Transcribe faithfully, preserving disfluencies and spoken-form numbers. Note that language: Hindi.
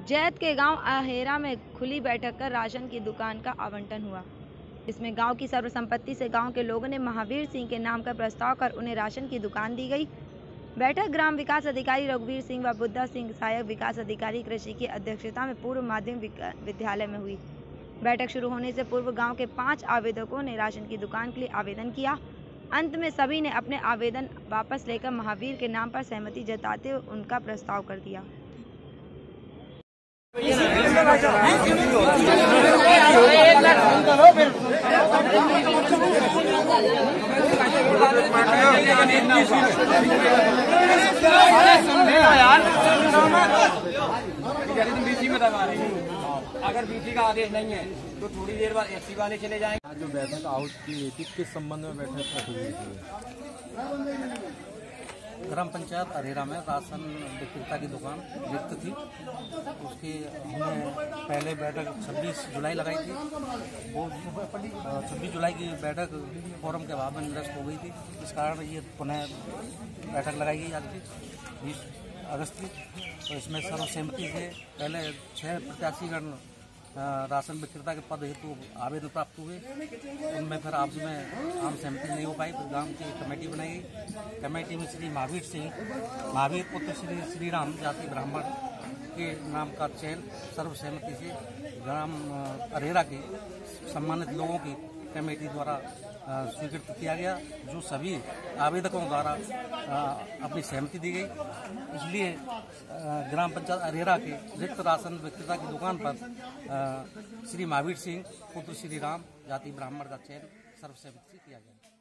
जैत के गांव अहेरा में खुली बैठक कर राशन की दुकान का आवंटन हुआ। इसमें गांव की सर्वसम्पत्ति से गांव के लोगों ने महावीर सिंह के नाम का प्रस्ताव कर उन्हें राशन की दुकान दी गई। बैठक ग्राम विकास अधिकारी रघुवीर सिंह व बुद्धा सिंह सहायक विकास अधिकारी कृषि की अध्यक्षता में पूर्व माध्यमिक विद्यालय में हुई। बैठक शुरू होने से पूर्व गांव के पांच आवेदकों ने राशन की दुकान के लिए आवेदन किया। अंत में सभी ने अपने आवेदन वापस लेकर महावीर के नाम पर सहमति जताते हुए उनका प्रस्ताव कर दिया। अगर बीसी का आदेश नहीं है तो थोड़ी देर बाद एससी वाले चले जाएंगे। जो बैठक आउट की गई थी किस संबंध में बैठक रखी गई थी? ग्राम पंचायत अहेरा में राशन विक्रेता की दुकान रिक्त थी। उसकी हमने पहले बैठक छब्बीस जुलाई लगाई थी। वो छब्बीस जुलाई की बैठक फोरम के अभाव में निरस्त हो गई थी। इस कारण ये पुनः बैठक लगाई गई आज की बीस अगस्त की। तो इसमें सर्वसहमति से पहले छः प्रत्याशीगण राशन विक्रेता के पद हेतु आवेदन प्राप्त हुए। उनमें फिर आपस में आम सहमति नहीं हो पाई। फिर गांव की कमेटी बनाई गई। कमेटी में श्री महावीर सिंह महावीर पुत्र श्री श्री राम जाति ब्राह्मण के नाम का चयन सर्वसहमति से ग्राम अहेरा के सम्मानित लोगों की कमेटी द्वारा स्वीकृत किया गया, जो सभी आवेदकों द्वारा अपनी सहमति दी गई। इसलिए ग्राम पंचायत अहेरा के रिक्त राशन विक्रेता की दुकान पर श्री महावीर सिंह पुत्र श्री राम जाति ब्राह्मण का चयन सर्वसहमति से किया गया।